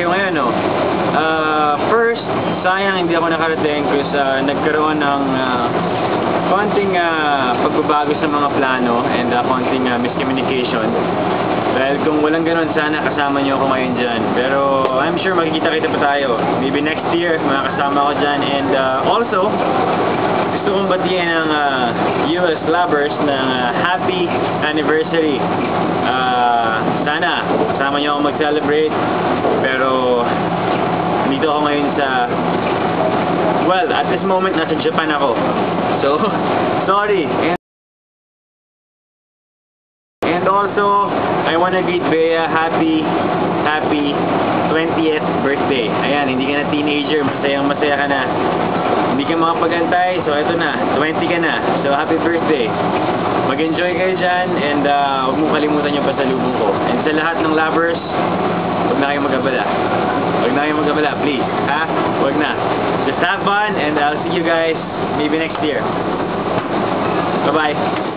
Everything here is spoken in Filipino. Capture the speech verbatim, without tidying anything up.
kayo ngayon, no? Uh, first, sayang hindi ako nakarating kasi uh, nagkaroon ng uh, konting uh, pagbabago sa mga plano and uh, konting uh, miscommunication. Dahil kung walang ganun, sana kasama niyo ako ngayon dyan. Pero I'm sure makikita-kita pa tayo. Maybe next year, makakasama ko dyan. And uh, also, gusto kong batiin ng uh, U S LaBers ng uh, happy anniversary. Uh, sana, kasama niyo ako mag-celebrate. Pero, dito ako ngayon sa... Well, at this moment, nasa Japan ako. So, sorry. And, and also, I wanna greet Bea happy, happy twentieth birthday. Ayan, hindi ka na teenager, masayang masaya ka na. Hindi ka makapagantay, so eto na, twenty ka na. So, happy birthday. Mag-enjoy kayo dyan, and uh, huwag mong kalimutan yung pasalubong ko. And sa lahat ng LaBers, huwag na kayong mag-abala. Huwag na kayong mag-abala, please. Ha? Huwag na. Just have fun, and I'll see you guys maybe next year. Bye-bye.